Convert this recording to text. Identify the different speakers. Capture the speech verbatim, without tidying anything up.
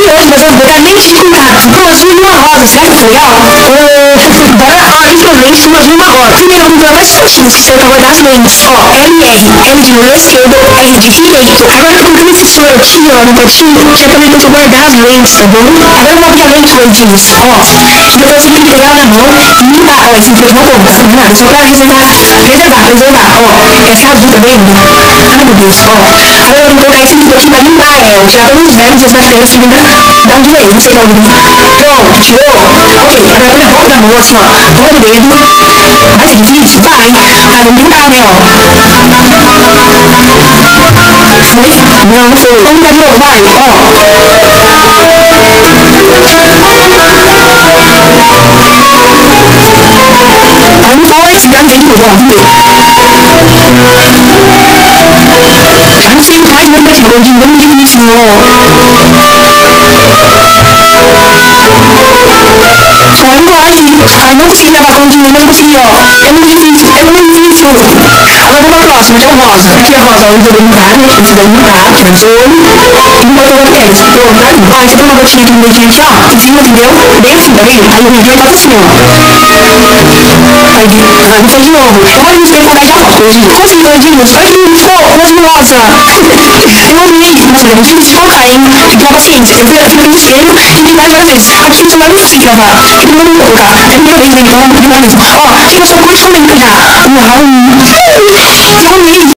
Speaker 1: hoje nós vamos botar mente de contato com azul e uma rosa. Será que é legal? Uh, bora, ó, infelizmente uma azul e uma rosa. Primeiro vamos dar mais curtinho, se você acabou das lentes. Ó, L R, L de lua esquerda, R de direito. Agora colocando esse soro aqui, ó, no cantinho, que é também pra guardar as lentes, tá bom? Agora eu vou abrir a lente, lentes. Ó, depois você tem que pegar na mão e limpar. Ó, esse depois não conta, combinado? Só pra reservar, preservar, preservar. Ó, essa azul também. Ai, meu Deus, ó. Agora eu vou colocar esse líquido aqui pra limpar ela. Tirar todos os vermes e as bactérias que vêm da onde veio. Não sei de onde veio. Pronto, tirou. Ok, agora põe na boca da mão, assim, ó. Põe o dedo. Vai ser difícil? Vai. Ah, vamos tentar, né, ó. Foi? Não, foi. Vamos tentar de novo, vai. Ó. Aí não foi, se dá tempo, ó. Vamos ver. Já não sei, faz mesmo, mas vamos diminuir isso, ó. Só linguagem. Ah, não consegui levar conta de mim, mas consegui, ó. É muito difícil, é muito difícil. Agora vamos pra próxima, então rosa. Aqui é rosa, ó, eu vou limpar, né? Esse daí limpar, tesouro. E não botou na pele, pronto, tá limpo. Ó, esse aqui é uma gotinha aqui no dedinho aqui, ó. Em cima, entendeu? Bem assim, tá vendo? Aí o dedinho bota assim, ó. Aí, vamos fazer de novo. Agora a gente tem que colocar já foto, Edinho. Consegui, Edinho. Olha que lindo ficou, rosa. Eu amei. Nossa, é muito difícil colocar, hein? Tem que ter uma paciência. Eu fui aqui no espelho e tentar várias vezes. Acho que não é muito difícil gravar. Eu não vou colocar. É a primeira vez, né? Então, primeira vez. Ó, aqui no seu curso comenta já. Uau. Eu